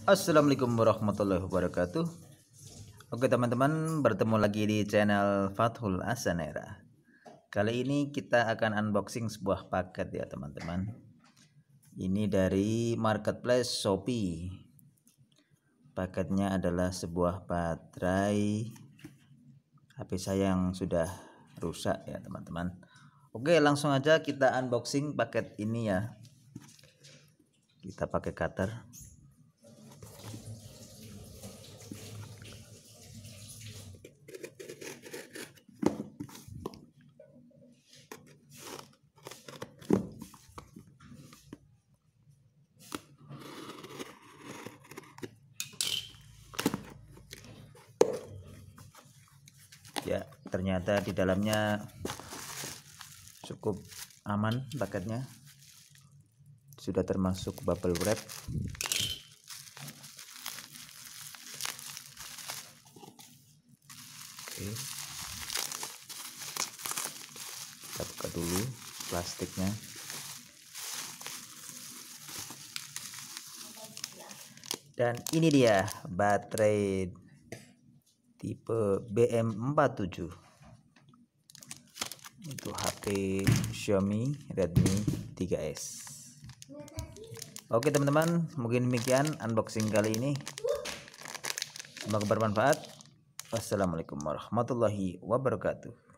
Assalamualaikum warahmatullahi wabarakatuh. Oke teman-teman, bertemu lagi di channel Fathul Asanera. Kali ini kita akan unboxing sebuah paket ya teman-teman. Ini dari marketplace Shopee. Paketnya adalah sebuah baterai HP saya yang sudah rusak ya teman-teman. Oke, langsung aja kita unboxing paket ini ya. Kita pakai cutter. Ya, ternyata di dalamnya cukup aman paketnya. Sudah termasuk bubble wrap. Oke. Kita buka dulu plastiknya. Dan ini dia baterai tipe BM47 untuk HP Xiaomi Redmi 3S. Oke teman-teman, mungkin demikian unboxing kali ini. Semoga bermanfaat. Wassalamualaikum warahmatullahi wabarakatuh.